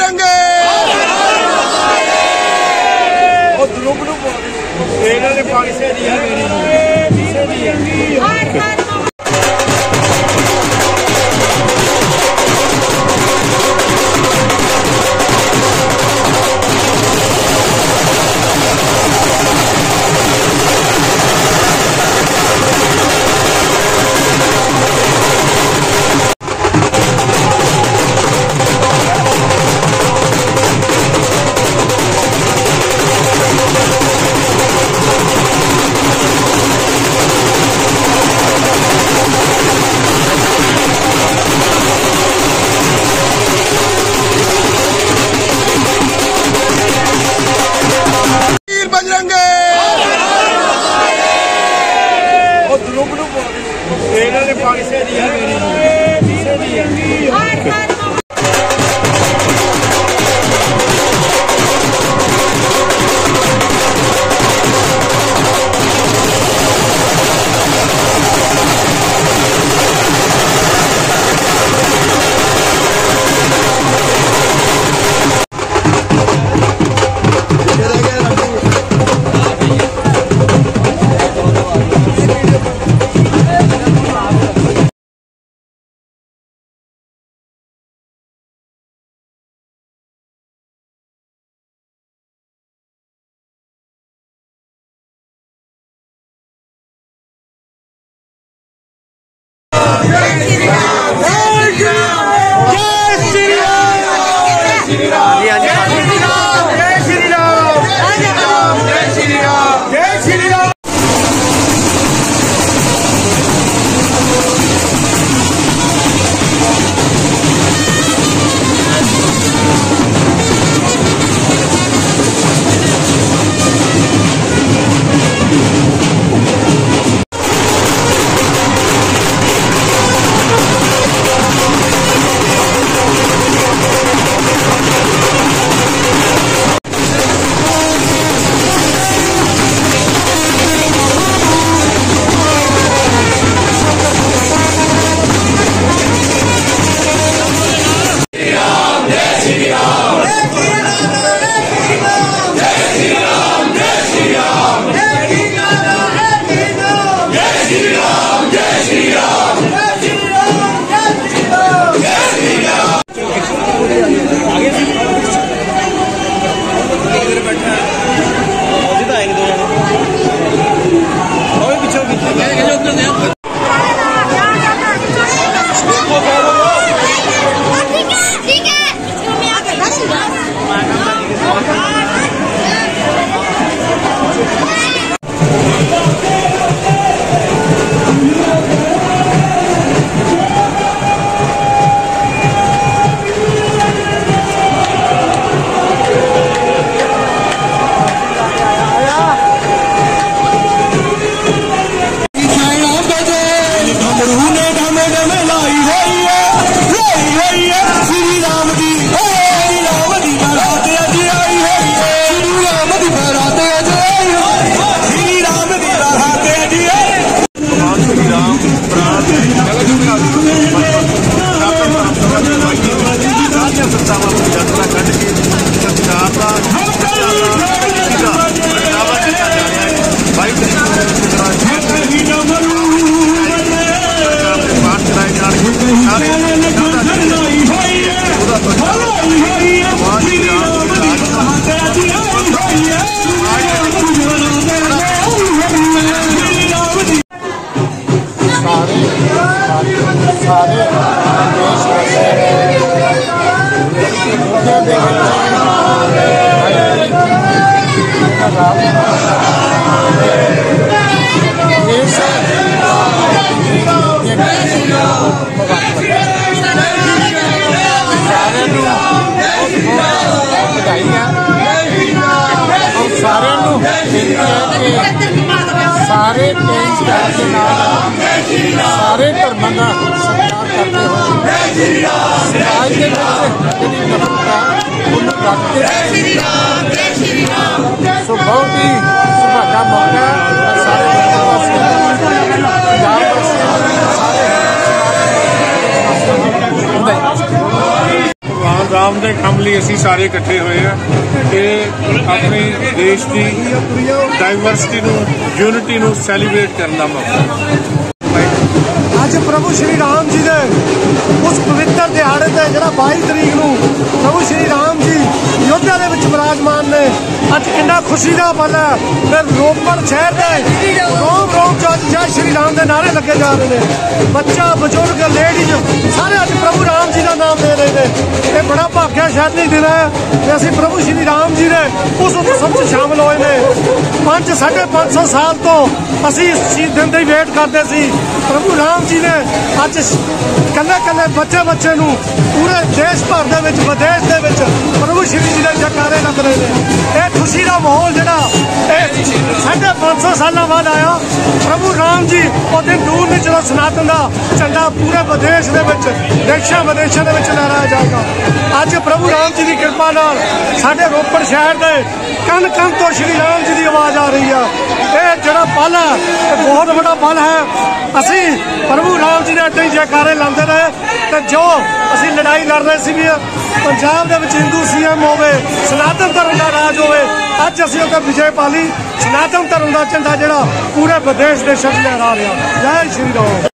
बजरंगे सारे तेज के नाल सारे धर्मों का सत्कार करते हुए समाज के जी नफरत सो बहुत ही सुभागा मौका सारे भगवान राम के काम लिए असी सारे इकट्ठे हुए हैं कि अपने देश की डाइवर्सिटी यूनिटी सैलीब्रेट करने का मौका। अज प्रभु श्री राम जी के उस पवित्र दिहाड़े से जो 22 तरीक को प्रभु श्री राम जी अयोध्या के विराजमान ने अज कि खुशी का पल है। फिर रोपड़ शहर के रोम रोम च जय श्री राम के नारे लगे जा रहे हैं। बच्चा बजुर्ग लेडीज सारे अज प्रभु राम जी का नाम ले रहे हैं। ये बड़ा भाग्यशाली दिन है कि असी प्रभु श्री राम जी ने उस उत्सव में शामिल होए ने। 500-550 साल तो असी इस दिन की वेट करते सी। प्रभु राम जी ने अज कल्ले कल्ले बच्चे बच्चे पूरे देश भर के विदेश के प्रभु श्री जी के जयकारे लग रहे हैं। ये खुशी का माहौल जोड़ा 550 साल बाद आया। प्रभु राम जी वो दिन दूर नहीं चलो सनातन का झंडा पूरे विदेश के देशों विदेशों के लहराया जाएगा। अज प्रभु राम जी की कृपा नाल साडे रोपड़ शहर के कन कन तो श्री राम जी की आवाज़ आ रही है। ये जोड़ा पल है ये बहुत बड़ा पल है। असी प्रभु राम जी ने अड्डे जयकारे लाते रहे तो जो असी लड़ाई लड़ रहे सी भी पंजाब के हिंदू सीएम होवे सनातन धर्म का राज होवे अज असी उत्ते विजय पाली। सनातन धर्म का झंडा जोड़ा पूरे विदेश देशों लहरा रहा। जय श्री राम।